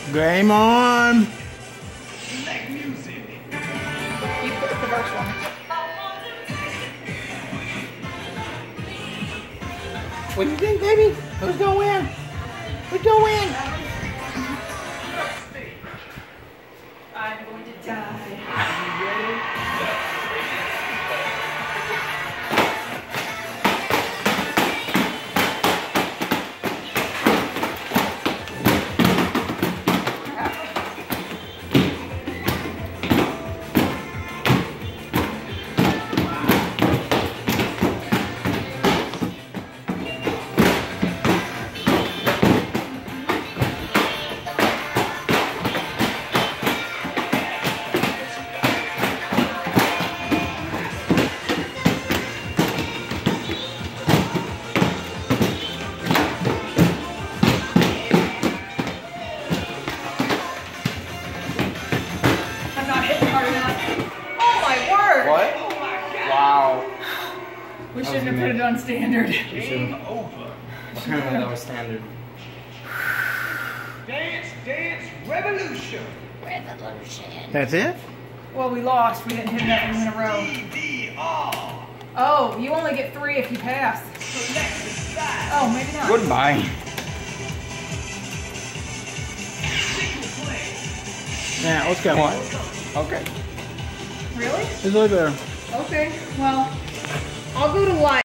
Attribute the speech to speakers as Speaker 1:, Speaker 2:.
Speaker 1: Game on.
Speaker 2: Select music.
Speaker 3: You put the first one.
Speaker 1: What do you think, baby? Who's gonna win? Who's gonna win?
Speaker 3: I'm going to die.
Speaker 2: You ready?
Speaker 3: I'm not hitting hard enough. Oh my word!
Speaker 1: What?
Speaker 2: Oh my God.
Speaker 1: Wow.
Speaker 3: We shouldn't have put it on standard.
Speaker 2: Game over.
Speaker 1: Apparently that was standard.
Speaker 2: Dance, dance, revolution.
Speaker 1: That's it?
Speaker 3: Well, we lost. We didn't hit enough of them in a row.
Speaker 2: DDR.
Speaker 3: Oh, you only get 3 if you pass.
Speaker 2: Select the side.
Speaker 3: Oh, maybe not.
Speaker 1: Goodbye.
Speaker 2: Single play.
Speaker 1: Yeah, let's get one. Okay.
Speaker 3: Really?
Speaker 1: It's right there.
Speaker 3: Okay. Well, I'll go to light.